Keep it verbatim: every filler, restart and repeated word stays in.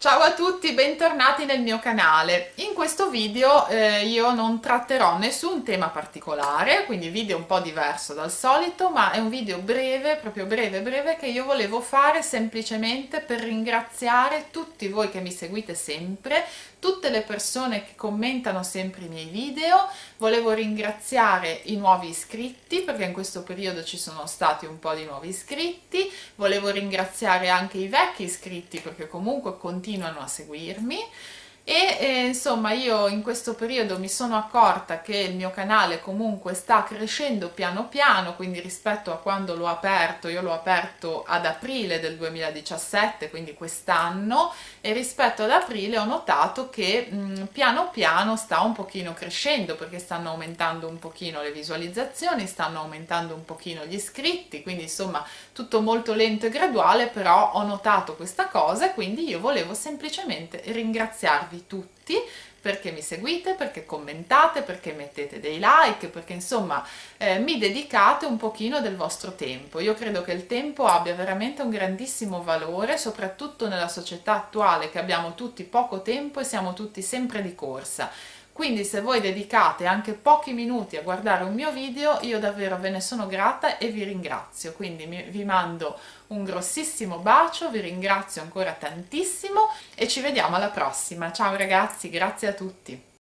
Ciao a tutti, bentornati nel mio canale. In questo video eh, io non tratterò nessun tema particolare, quindi video un po' diverso dal solito, ma è un video breve, proprio breve breve, che io volevo fare semplicemente per ringraziare tutti voi che mi seguite sempre, tutte le persone che commentano sempre i miei video. Volevo ringraziare i nuovi iscritti, perché in questo periodo ci sono stati un po' di nuovi iscritti. Volevo ringraziare anche i vecchi iscritti, perché comunque continuano a seguirmi. E eh, insomma, io in questo periodo mi sono accorta che il mio canale comunque sta crescendo piano piano, quindi rispetto a quando l'ho aperto, io l'ho aperto ad aprile del duemiladiciassette, quindi quest'anno, e rispetto ad aprile ho notato che mh, piano piano sta un pochino crescendo, perché stanno aumentando un pochino le visualizzazioni, stanno aumentando un pochino gli iscritti, quindi insomma tutto molto lento e graduale, però ho notato questa cosa e quindi io volevo semplicemente ringraziarvi tutti perché mi seguite, perché commentate, perché mettete dei like, perché insomma eh, mi dedicate un pochino del vostro tempo. Io credo che il tempo abbia veramente un grandissimo valore, soprattutto nella società attuale, che abbiamo tutti poco tempo e siamo tutti sempre di corsa. Quindi se voi dedicate anche pochi minuti a guardare un mio video, io davvero ve ne sono grata e vi ringrazio. Quindi mi, vi mando un grossissimo bacio, vi ringrazio ancora tantissimo e ci vediamo alla prossima. Ciao ragazzi, grazie a tutti.